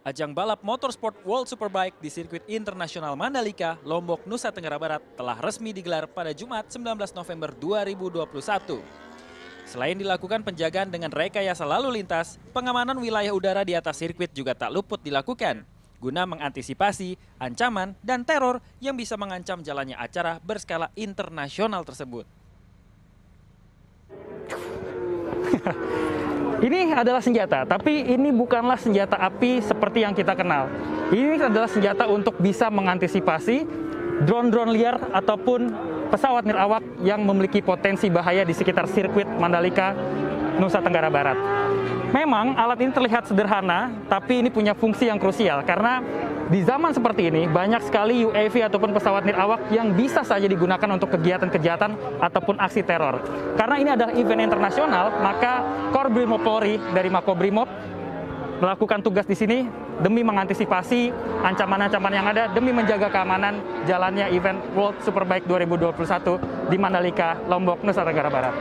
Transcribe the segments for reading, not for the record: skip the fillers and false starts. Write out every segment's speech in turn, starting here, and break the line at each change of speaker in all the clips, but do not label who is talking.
Ajang balap motorsport World Superbike di sirkuit internasional Mandalika, Lombok, Nusa Tenggara Barat telah resmi digelar pada Jumat 19 November 2021. Selain dilakukan penjagaan dengan rekayasa lalu lintas, pengamanan wilayah udara di atas sirkuit juga tak luput dilakukan, guna mengantisipasi ancaman dan teror yang bisa mengancam jalannya acara berskala internasional tersebut.
Ini adalah senjata, tapi ini bukanlah senjata api seperti yang kita kenal. Ini adalah senjata untuk bisa mengantisipasi drone-drone liar ataupun pesawat nirawak yang memiliki potensi bahaya di sekitar sirkuit Mandalika, Nusa Tenggara Barat. Memang alat ini terlihat sederhana, tapi ini punya fungsi yang krusial karena di zaman seperti ini banyak sekali UAV ataupun pesawat nirawak yang bisa saja digunakan untuk kegiatan kejahatan ataupun aksi teror. Karena ini adalah event internasional, maka Korbrimob Polri dari Makobrimob melakukan tugas di sini demi mengantisipasi ancaman-ancaman yang ada demi menjaga keamanan jalannya event World Superbike 2021 di Mandalika, Lombok, Nusa Tenggara Barat.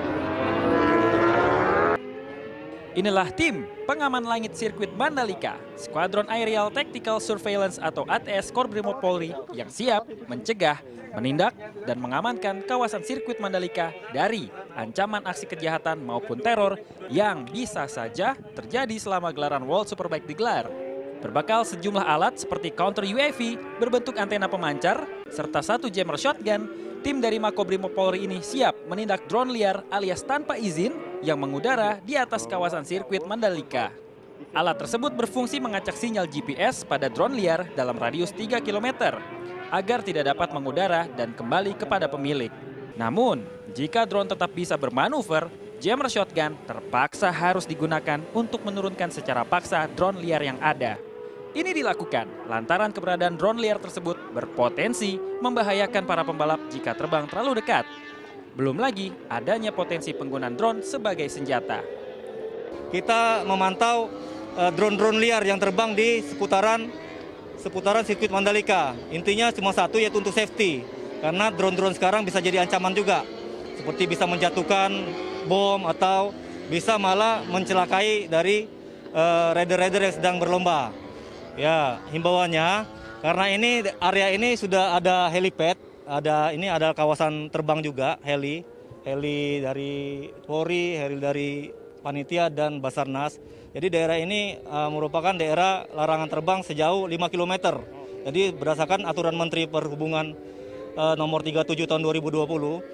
Inilah tim pengaman langit sirkuit Mandalika, Squadron Aerial Tactical Surveillance atau ATS Korbrimob Polri yang siap mencegah, menindak, dan mengamankan kawasan sirkuit Mandalika dari ancaman aksi kejahatan maupun teror yang bisa saja terjadi selama gelaran World Superbike digelar. Berbekal sejumlah alat seperti counter UAV berbentuk antena pemancar, serta satu jammer shotgun, tim dari Makobrimob Polri ini siap menindak drone liar alias tanpa izin yang mengudara di atas kawasan sirkuit Mandalika. Alat tersebut berfungsi mengacak sinyal GPS pada drone liar dalam radius 3 km agar tidak dapat mengudara dan kembali kepada pemilik. Namun, jika drone tetap bisa bermanuver, jammer shotgun terpaksa harus digunakan untuk menurunkan secara paksa drone liar yang ada. Ini dilakukan lantaran keberadaan drone liar tersebut berpotensi membahayakan para pembalap jika terbang terlalu dekat. Belum lagi adanya potensi penggunaan drone sebagai senjata.
Kita memantau drone-drone liar yang terbang di seputaran sirkuit Mandalika. Intinya cuma satu, yaitu untuk safety. Karena drone-drone sekarang bisa jadi ancaman juga. Seperti bisa menjatuhkan bom atau bisa malah mencelakai dari rider-rider yang sedang berlomba. Ya, himbauannya karena ini area ini sudah ada helipad, ada kawasan terbang juga, heli dari Polri, heli dari panitia dan Basarnas. Jadi daerah ini merupakan daerah larangan terbang sejauh 5 km. Jadi berdasarkan aturan Menteri Perhubungan nomor 37 tahun 2020,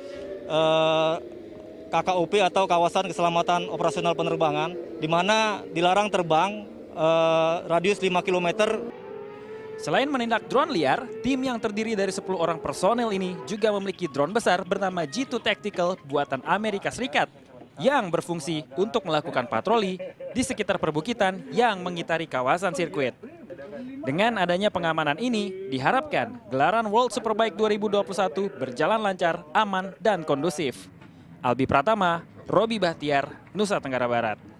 KKUP atau Kawasan Keselamatan Operasional Penerbangan, di mana dilarang terbang radius 5 km.
Selain menindak drone liar, tim yang terdiri dari 10 orang personel ini juga memiliki drone besar bernama G2 Tactical buatan Amerika Serikat yang berfungsi untuk melakukan patroli di sekitar perbukitan yang mengitari kawasan sirkuit. Dengan adanya pengamanan ini, diharapkan gelaran World Superbike 2021 berjalan lancar, aman, dan kondusif. Albi Pratama, Robi Bahtiar, Nusa Tenggara Barat.